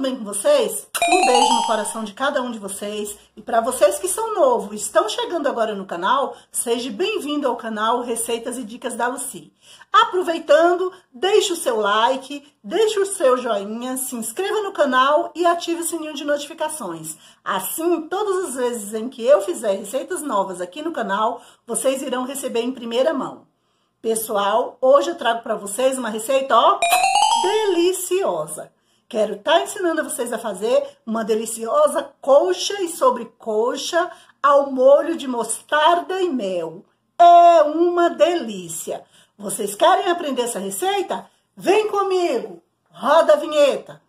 bem com vocês? Um beijo no coração de cada um de vocês. E para vocês que são novos, estão chegando agora no canal, seja bem-vindo ao canal Receitas e Dicas da Lucy. Aproveitando, deixe o seu like, deixe o seu joinha, se inscreva no canal e ative o sininho de notificações. Assim, todas as vezes em que eu fizer receitas novas aqui no canal, vocês irão receber em primeira mão. Pessoal, hoje eu trago para vocês uma receita, ó, deliciosa. Quero estar ensinando vocês a fazer uma deliciosa coxa e sobrecoxa ao molho de mostarda e mel. É uma delícia. Vocês querem aprender essa receita? Vem comigo! Roda a vinheta!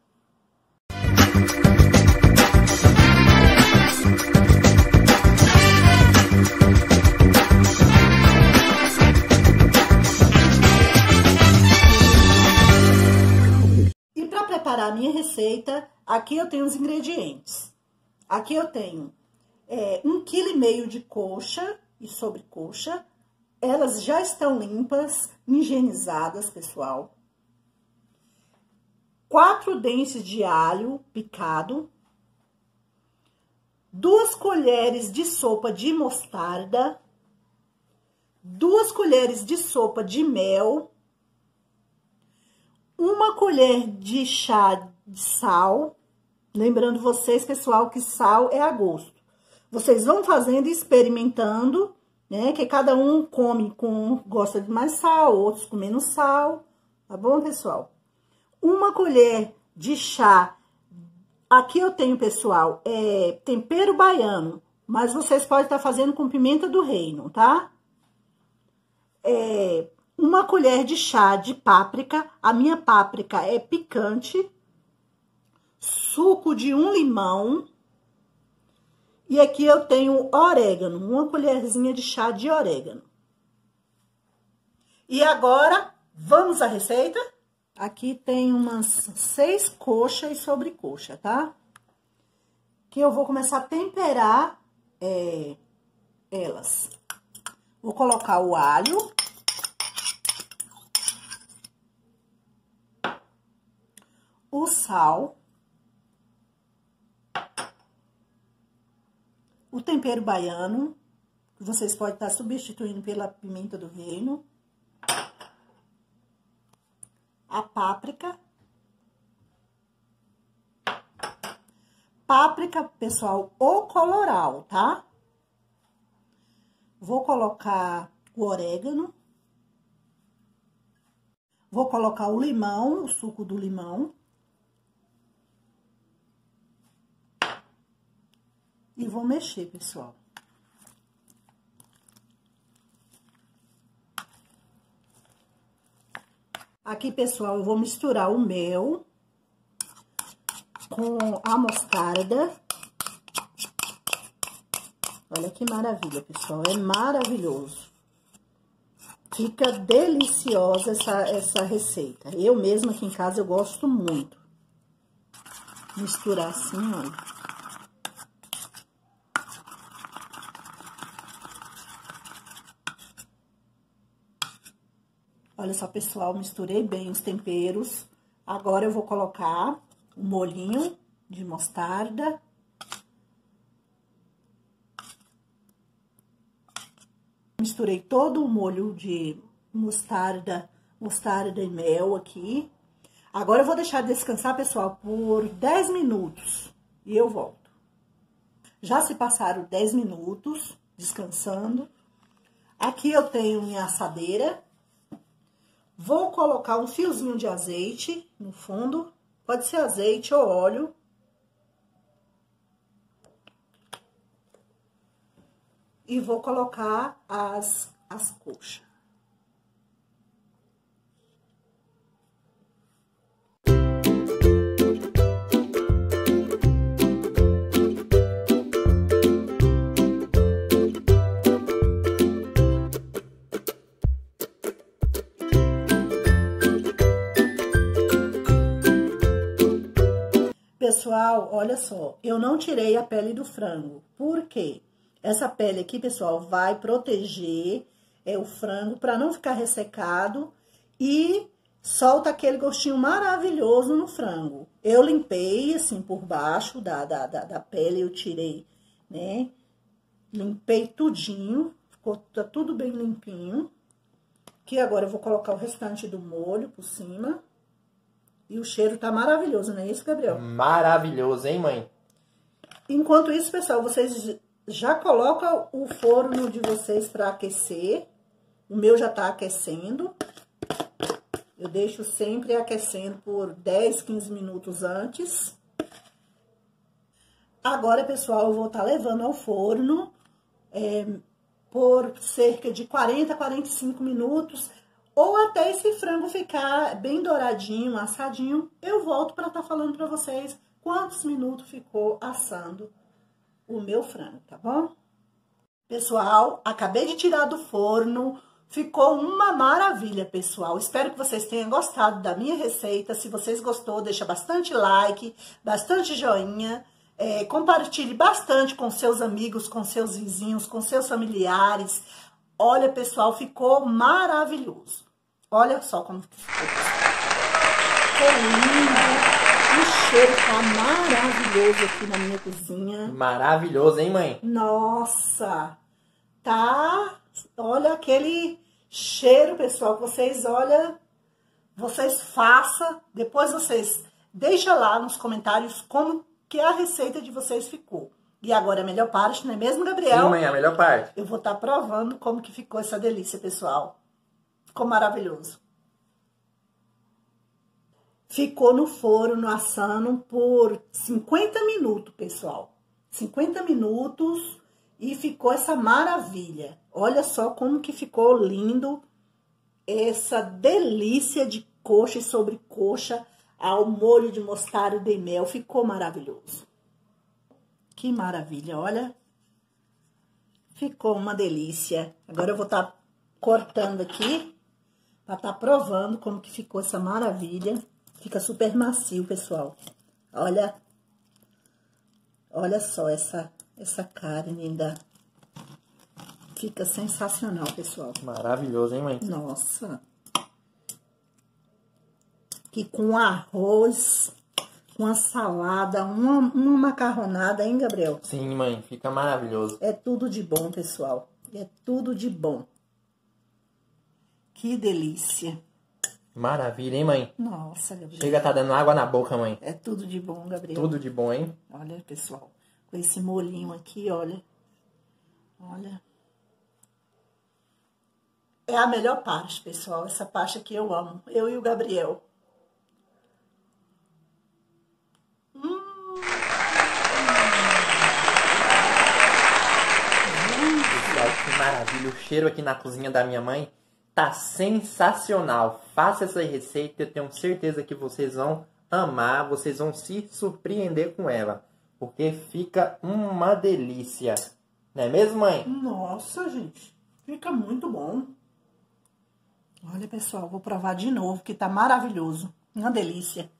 Para a minha receita, aqui eu tenho os ingredientes. Aqui eu tenho 1,5 kg de coxa e sobrecoxa. Elas já estão limpas, higienizadas, pessoal. 4 dentes de alho picado. 2 colheres de sopa de mostarda. 2 colheres de sopa de mel. 1 colher de chá de sal, lembrando vocês, pessoal, que sal é a gosto. Vocês vão fazendo e experimentando, né, que cada um gosta de mais sal, outros com menos sal, tá bom, pessoal? 1 colher de chá, aqui eu tenho, pessoal, tempero baiano, mas vocês podem estar fazendo com pimenta do reino, tá? 1 colher de chá de páprica, a minha páprica é picante, suco de 1 limão, e aqui eu tenho orégano, 1 colherzinha de chá de orégano. E agora, vamos à receita? Aqui tem umas 6 coxas e sobrecoxa, tá? Que eu vou começar a temperar elas. Vou colocar o alho. O sal, o tempero baiano, que vocês podem estar substituindo pela pimenta do reino, a páprica, pessoal, ou coloral, tá? Vou colocar o orégano, vou colocar o limão, o suco do limão. E vou mexer, pessoal. Aqui, pessoal, eu vou misturar o mel com a mostarda. Olha que maravilha, pessoal. É maravilhoso. Fica deliciosa essa receita. Eu mesma aqui em casa eu gosto muito. Misturar assim, olha. Olha só, pessoal, misturei bem os temperos. Agora, eu vou colocar o molhinho de mostarda. Misturei todo o molho de mostarda e mel aqui. Agora, eu vou deixar descansar, pessoal, por 10 minutos e eu volto. Já se passaram 10 minutos descansando. Aqui eu tenho minha assadeira. Vou colocar um fiozinho de azeite no fundo, pode ser azeite ou óleo. E vou colocar as coxas. Pessoal, olha só, eu não tirei a pele do frango. Por quê? Essa pele aqui, pessoal, vai proteger o frango para não ficar ressecado e solta aquele gostinho maravilhoso no frango. Eu limpei, assim, por baixo da pele, eu tirei, né? Limpei tudinho, tá tudo bem limpinho. Que agora eu vou colocar o restante do molho por cima. E o cheiro tá maravilhoso, não é isso, Gabriel? Maravilhoso, hein, mãe? Enquanto isso, pessoal, vocês já colocam o forno de vocês para aquecer. O meu já tá aquecendo. Eu deixo sempre aquecendo por 10, 15 minutos antes. Agora, pessoal, eu vou estar levando ao forno por cerca de 40 a 45 minutos. Ou até esse frango ficar bem douradinho, assadinho. Eu volto para estar falando para vocês quantos minutos ficou assando o meu frango, tá bom? Pessoal, acabei de tirar do forno. Ficou uma maravilha, pessoal. Espero que vocês tenham gostado da minha receita. Se vocês gostou, deixa bastante like, bastante joinha. Compartilhe bastante com seus amigos, com seus vizinhos, com seus familiares. Olha, pessoal, ficou maravilhoso. Olha só como ficou. Ficou lindo. O cheiro tá maravilhoso aqui na minha cozinha. Maravilhoso, hein, mãe? Nossa, tá... Olha aquele cheiro, pessoal, que vocês, olha, vocês façam, depois vocês deixam lá nos comentários como que a receita de vocês ficou. E agora a melhor parte, não é mesmo, Gabriel? Sim, mãe, a melhor parte. Eu vou estar provando como que ficou essa delícia, pessoal. Ficou maravilhoso. Ficou no forno assando por 50 minutos, pessoal. 50 minutos e ficou essa maravilha. Olha só como que ficou lindo essa delícia de coxa e sobrecoxa ao molho de mostarda e mel. Ficou maravilhoso. Que maravilha, olha. Ficou uma delícia. Agora eu vou estar cortando aqui para estar provando como que ficou essa maravilha. Fica super macio, pessoal. Olha. Olha só essa carne ainda. Fica sensacional, pessoal. Maravilhoso, hein, mãe? Nossa. Que com arroz, uma salada, uma macarronada, hein, Gabriel? Sim, mãe. Fica maravilhoso. É tudo de bom, pessoal. É tudo de bom. Que delícia. Maravilha, hein, mãe? Nossa, Gabriel. Chega, tá dando água na boca, mãe. É tudo de bom, Gabriel. Tudo de bom, hein? Olha, pessoal. Com esse molhinho aqui, olha. Olha. É a melhor parte, pessoal. Essa parte aqui eu amo. Eu e o Gabriel. Pessoal, que maravilha. O cheiro aqui na cozinha da minha mãe tá sensacional. Faça essa receita. Eu tenho certeza que vocês vão amar. Vocês vão se surpreender com ela. Porque fica uma delícia. Não é mesmo, mãe? Nossa, gente. Fica muito bom. Olha, pessoal, vou provar de novo, que tá maravilhoso. Uma delícia.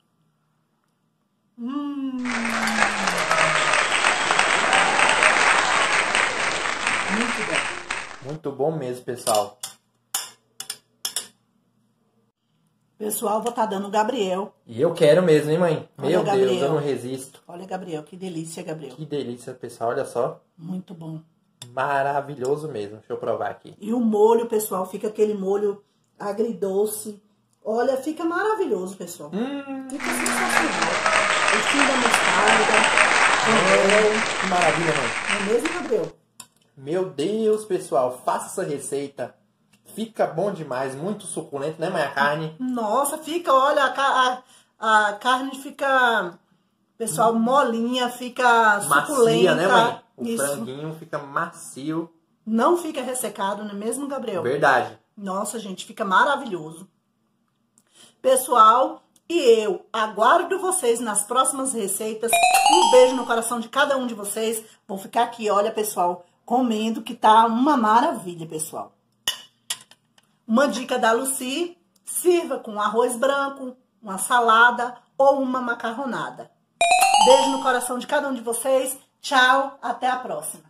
Muito bom. Muito bom mesmo, pessoal. Pessoal, vou estar dando o Gabriel. E eu quero mesmo, hein, mãe? Olha, Meu Gabriel. Deus, eu não resisto. Olha, Gabriel, que delícia, Gabriel. Que delícia, pessoal. Olha só. Muito bom. Maravilhoso mesmo. Deixa eu provar aqui. E o molho, pessoal, fica aquele molho agridoce. Olha, fica maravilhoso, pessoal. Fica sensacional. O fim da mostarda. Que maravilha, mãe. Não é mesmo, Gabriel? Meu Deus, pessoal. Faça essa receita. Fica bom demais. Muito suculento, né, mãe? A carne. Nossa, fica, olha, a carne fica, pessoal, molinha, fica Macia, suculenta. né, mãe? O Isso. franguinho fica macio. Não fica ressecado, não é mesmo, Gabriel? Verdade. Nossa, gente, fica maravilhoso. Pessoal, e eu aguardo vocês nas próximas receitas. Um beijo no coração de cada um de vocês. Vou ficar aqui, olha, pessoal, comendo, que tá uma maravilha, pessoal. Uma dica da Lucy: sirva com arroz branco, uma salada ou uma macarronada. Beijo no coração de cada um de vocês. Tchau, até a próxima.